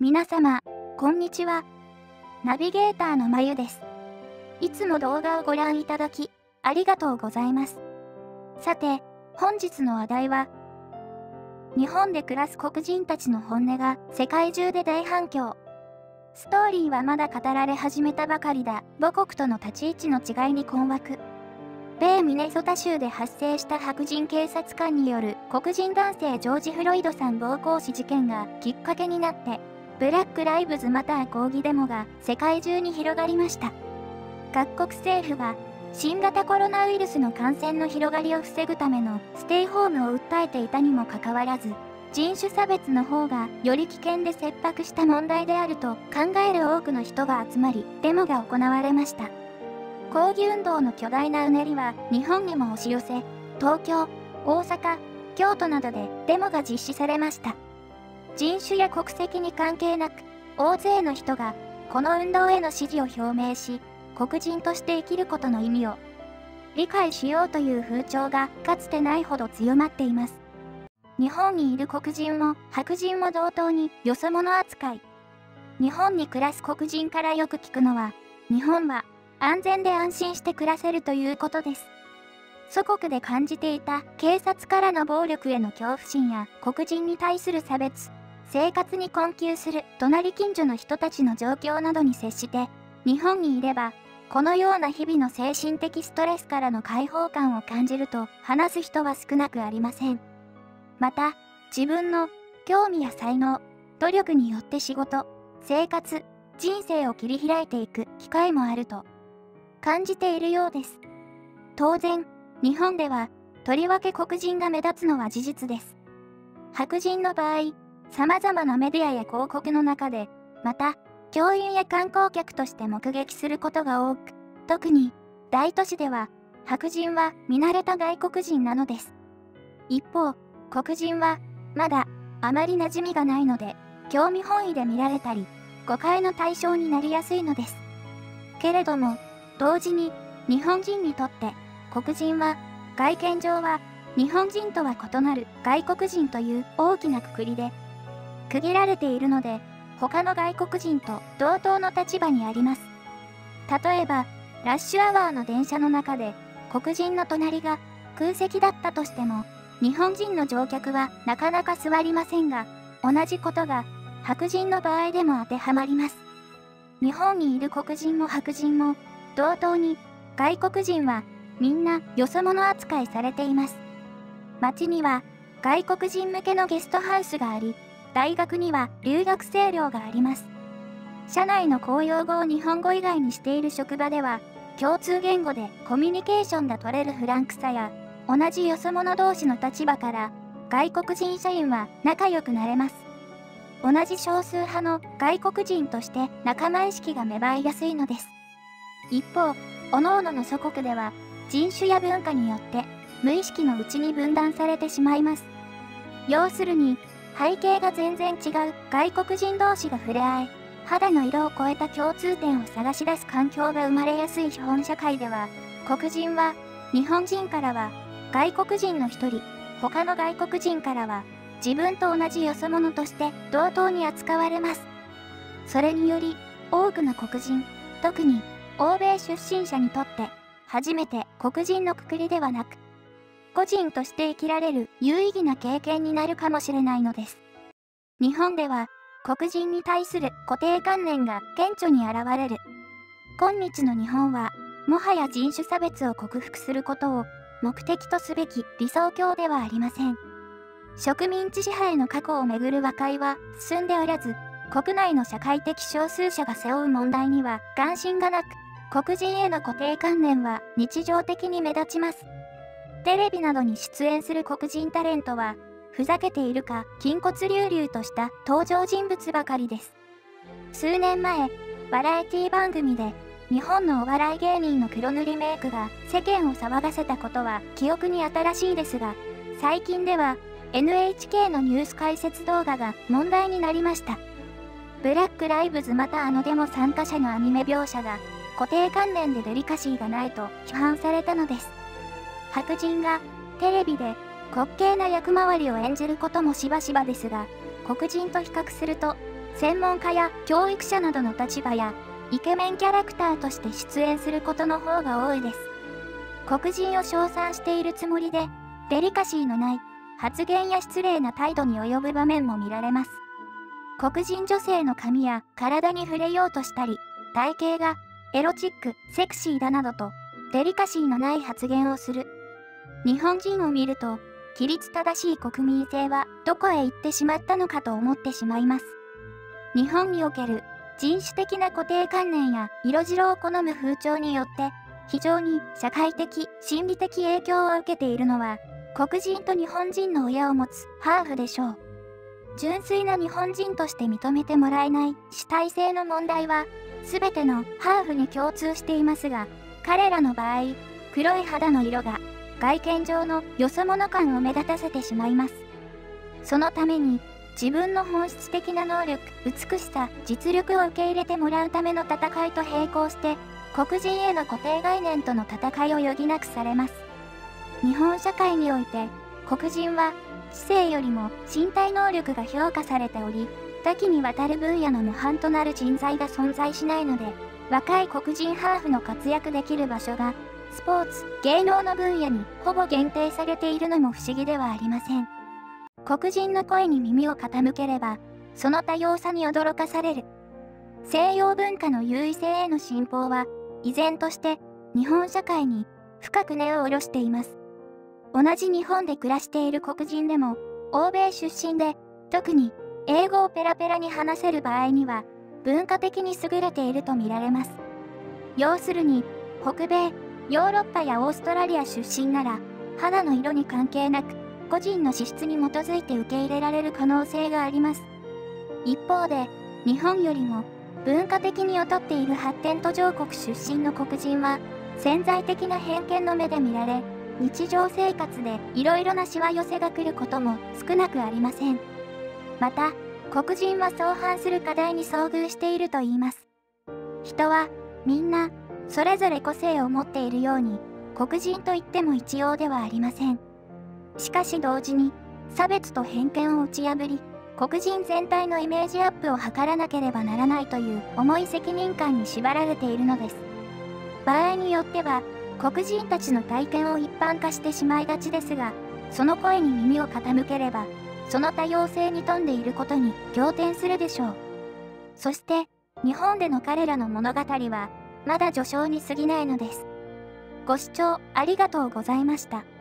皆様、こんにちは。ナビゲーターのまゆです。いつも動画をご覧いただき、ありがとうございます。さて、本日の話題は、日本で暮らす黒人たちの本音が世界中で大反響。ストーリーはまだ語られ始めたばかりだ。母国との立ち位置の違いに困惑。米ミネソタ州で発生した白人警察官による黒人男性ジョージ・フロイドさん暴行死事件がきっかけになって、ブラック・ライブズ・マター抗議デモが世界中に広がりました。各国政府が新型コロナウイルスの感染の広がりを防ぐためのステイホームを訴えていたにもかかわらず、人種差別の方がより危険で切迫した問題であると考える多くの人が集まり、デモが行われました。抗議運動の巨大なうねりは日本にも押し寄せ、東京、大阪、京都などでデモが実施されました。人種や国籍に関係なく、大勢の人がこの運動への支持を表明し、黒人として生きることの意味を理解しようという風潮がかつてないほど強まっています。日本にいる黒人も白人も同等によそ者扱い。日本に暮らす黒人からよく聞くのは、日本は安全で安心して暮らせるということです。祖国で感じていた警察からの暴力への恐怖心や黒人に対する差別、生活に困窮する隣近所の人たちの状況などに接して、日本にいれば、このような日々の精神的ストレスからの解放感を感じると話す人は少なくありません。また、自分の興味や才能、努力によって仕事、生活、人生を切り開いていく機会もあると感じているようです。当然、日本では、とりわけ黒人が目立つのは事実です。白人の場合、様々なメディアや広告の中で、また、教員や観光客として目撃することが多く、特に、大都市では、白人は見慣れた外国人なのです。一方、黒人は、まだ、あまり馴染みがないので、興味本位で見られたり、誤解の対象になりやすいのです。けれども、同時に、日本人にとって、黒人は、外見上は、日本人とは異なる外国人という大きな括りで、区切られているので、他の外国人と同等の立場にあります。例えば、ラッシュアワーの電車の中で、黒人の隣が空席だったとしても、日本人の乗客はなかなか座りませんが、同じことが白人の場合でも当てはまります。日本にいる黒人も白人も、同等に外国人はみんなよそ者扱いされています。街には外国人向けのゲストハウスがあり、大学には留学生寮があります。社内の公用語を日本語以外にしている職場では、共通言語でコミュニケーションが取れるフランクさや、同じよそ者同士の立場から外国人社員は仲良くなれます。同じ少数派の外国人として仲間意識が芽生えやすいのです。一方、各々の祖国では人種や文化によって無意識のうちに分断されてしまいます。要するに、背景が全然違う外国人同士が触れ合い、肌の色を超えた共通点を探し出す環境が生まれやすい資本社会では、黒人は日本人からは外国人の一人、他の外国人からは自分と同じよそ者として同等に扱われます。それにより、多くの黒人、特に欧米出身者にとって、初めて黒人の括りではなく、個人として生きられる有意義な経験になるかもしれないのです。日本では黒人に対する固定観念が顕著に現れる。今日の日本はもはや人種差別を克服することを目的とすべき理想郷ではありません。植民地支配の過去をめぐる和解は進んでおらず、国内の社会的少数者が背負う問題には関心がなく、黒人への固定観念は日常的に目立ちます。テレビなどに出演する黒人タレントは、ふざけているか筋骨隆々とした登場人物ばかりです。数年前、バラエティ番組で、日本のお笑い芸人の黒塗りメイクが世間を騒がせたことは記憶に新しいですが、最近では NHK のニュース解説動画が問題になりました。ブラック・ライブズまたデモ参加者のアニメ描写が固定観念でデリカシーがないと批判されたのです。白人がテレビで滑稽な役回りを演じることもしばしばですが、黒人と比較すると専門家や教育者などの立場や、イケメンキャラクターとして出演することの方が多いです。黒人を称賛しているつもりで、デリカシーのない発言や失礼な態度に及ぶ場面も見られます。黒人女性の髪や体に触れようとしたり、体型がエロチック、セクシーだなどと、デリカシーのない発言をする。日本人を見ると、規律正しい国民性はどこへ行ってしまったのかと思ってしまいます。日本における人種的な固定観念や色白を好む風潮によって、非常に社会的、心理的影響を受けているのは、黒人と日本人の親を持つハーフでしょう。純粋な日本人として認めてもらえない主体性の問題は、すべてのハーフに共通していますが、彼らの場合、黒い肌の色が外見上のよそ者感を目立たせてしまいます。そのために、自分の本質的な能力、美しさ、実力を受け入れてもらうための戦いと並行して、黒人への固定概念との戦いを余儀なくされます。日本社会において、黒人は知性よりも身体能力が評価されており、多岐にわたる分野の模範となる人材が存在しないので、若い黒人ハーフの活躍できる場所が、スポーツ、芸能の分野にほぼ限定されているのも不思議ではありません。黒人の声に耳を傾ければ、その多様さに驚かされる。西洋文化の優位性への信奉は、依然として日本社会に深く根を下ろしています。同じ日本で暮らしている黒人でも、欧米出身で、特に英語をペラペラに話せる場合には、文化的に優れていると見られます。要するに、北米、ヨーロッパやオーストラリア出身なら、肌の色に関係なく、個人の資質に基づいて受け入れられる可能性があります。一方で、日本よりも文化的に劣っている発展途上国出身の黒人は、潜在的な偏見の目で見られ、日常生活でいろいろなしわ寄せが来ることも少なくありません。また、黒人は相反する課題に遭遇しているといいます。人は、みんな、それぞれ個性を持っているように、黒人といっても一様ではありません。しかし同時に、差別と偏見を打ち破り、黒人全体のイメージアップを図らなければならないという重い責任感に縛られているのです。場合によっては、黒人たちの体験を一般化してしまいがちですが、その声に耳を傾ければ、その多様性に富んでいることに仰天するでしょう。そして、日本での彼らの物語は、まだ序章に過ぎないのです。ご視聴ありがとうございました。